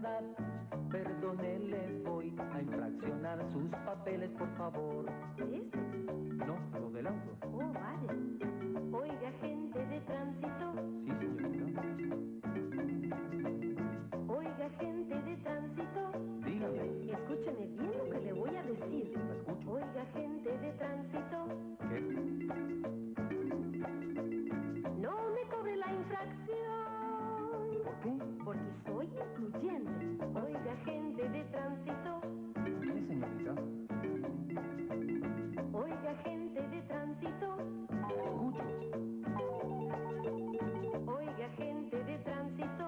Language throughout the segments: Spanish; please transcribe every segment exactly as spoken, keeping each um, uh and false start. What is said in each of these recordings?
verdad. Perdone, le voy a infraccionar sus papeles, por favor. ¿Este? No, lo del auto. Oh, vale. Oiga, gente de tránsito. Sí, señorita. Oiga, gente de tránsito. Dígame. Escúcheme bien lo que le voy a decir. La escucho. Oiga, gente de tránsito. ¿Qué? No me cobre la infracción. ¿Por qué? Porque soy influyente. Oiga, gente de tránsito. ¿Qué, señorita? Oiga, gente de tránsito. La escucho. Oiga, gente de tránsito.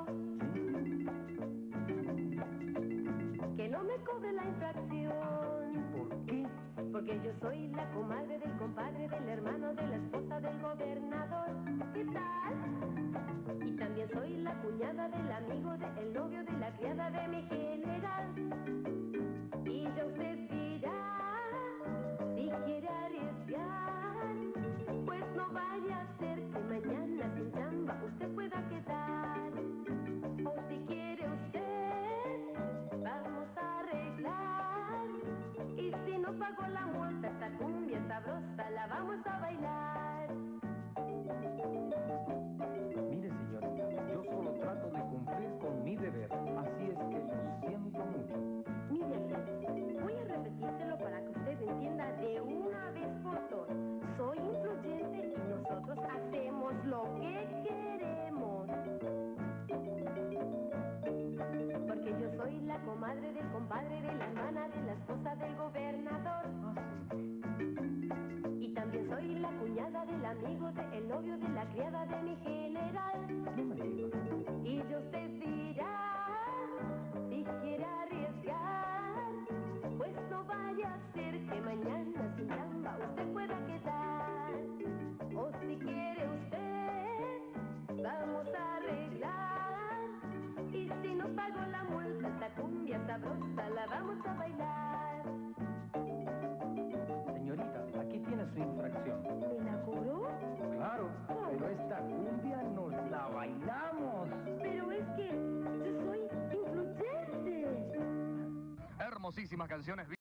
Que no me cobre la infracción. ¿Por qué? Porque yo soy la comadre del compadre, del hermano, de la esposa del gobernador. ¿Qué tal? Y también soy la cuñada del amigo, del novio, de la criada de mi general. Y ya usted dirá, si quiere arriesgar, pues no vaya a ser que mañana sin chamba usted pueda quedar. O si quiere usted, vamos a arreglar. Y si no pago la multa, esta cumbia sabrosa la vamos a bailar. Mire, señorita, yo solo trato de cumplir con mi deber. Así es que lo siento mucho. Mire, voy a repetírselo para que usted entienda de una vez por todas. Soy influyente y nosotros hacemos lo que queremos. Porque yo soy la comadre del compadre, de la hermana, de la esposa del gobernador. Ah, sí. Y también soy la cuñada del amigo, del novio, de la criada de mi general. No me diga. Y yo usted dirá, si quiere arriesgar, pues no vaya a ser que mañana sin chamba usted pueda quedar. O si quiere usted, vamos a arreglar. Y si no pago la multa, esta cumbia sabrosa la vamos a bailar. Señorita, aquí tiene su infracción. ¿Me la cobró? Claro, pero esta cumbia nos la bailamos. Pero es que yo soy influyente. Hermosísimas canciones.